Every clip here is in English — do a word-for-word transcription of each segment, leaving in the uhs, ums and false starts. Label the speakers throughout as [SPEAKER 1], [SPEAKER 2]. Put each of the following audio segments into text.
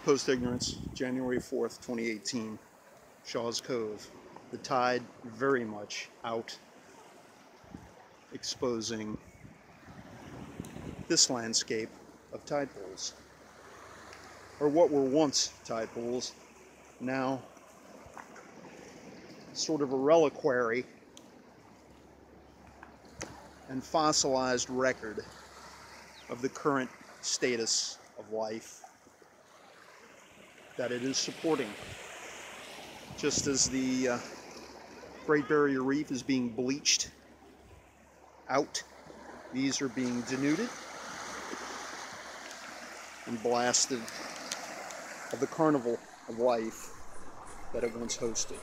[SPEAKER 1] Post Ignorance, January fourth, twenty eighteen, Shaw's Cove. The tide very much out, exposing this landscape of tide pools, or what were once tide pools, now sort of a reliquary and fossilized record of the current status of life that it is supporting. Just as the uh, Great Barrier Reef is being bleached out, these are being denuded and blasted of the carnival of life that it once hosted.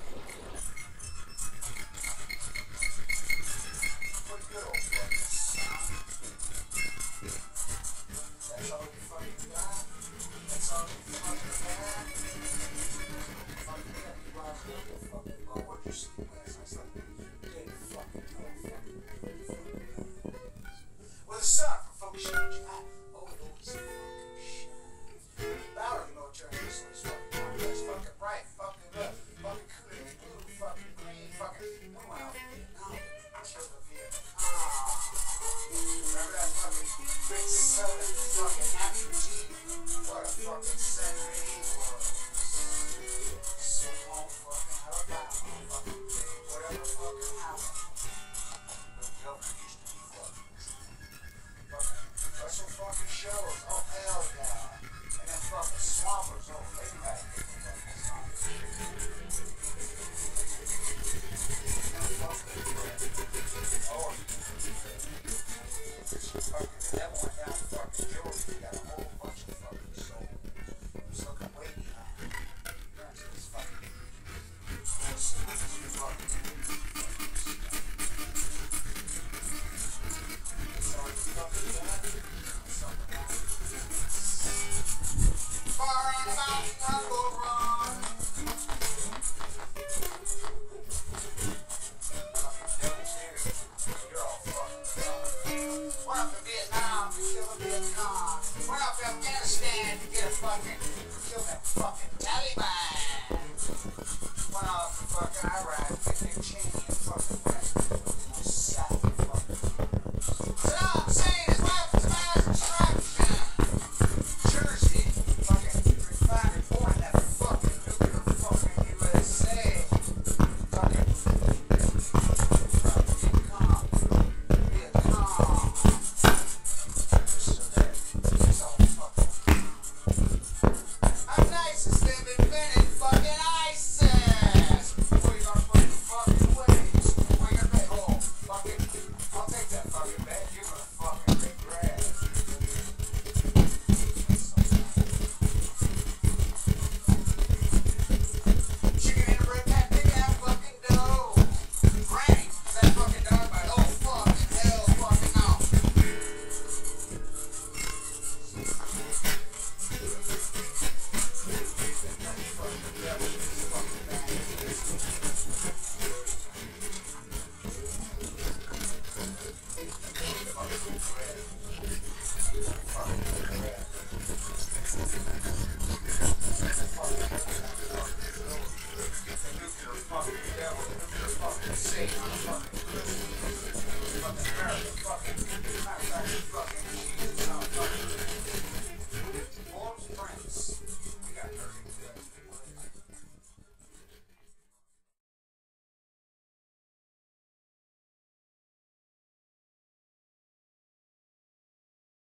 [SPEAKER 2] What's up, folks? Oh, those fucking shit. Ballard, you know, turn this one is fucking on. That's fucking bright, fucking up, fucking cool, blue, fucking green, fucking. No, I don't Vietnam. I killed the Vietnam. Remember that fucking big southern fucking amputee? What a fucking center he was. So long fucking Alabama, fucking whatever fucking happened. The governor used to be fucking. Special fucking shows, oh hell yeah. And then fucking swampers, oh they gotta get the fucking swampers. And fucking oh, fucking that one down fucking Georgia, you got a whole bunch of fucking souls. Just looking way behind. Turns to this fucking this fucking Afghanistan to get a fucking kill that fucking Taliban.